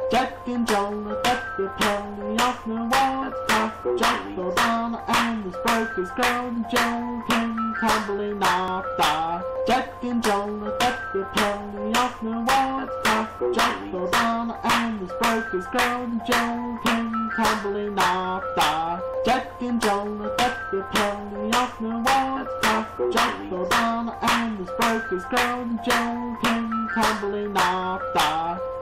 Jack and Joe looked at the penny off the water. Jack fell down and his broke his girl, and Joe came tumbling after. Jack and Joe looked at the penny off the water. Jack fell down and his broke his girl, and Joe came tumbling after. Jack and Joe looked at the penny off the water. Jack fell down and his broke his girl, and Joe came tumbling after.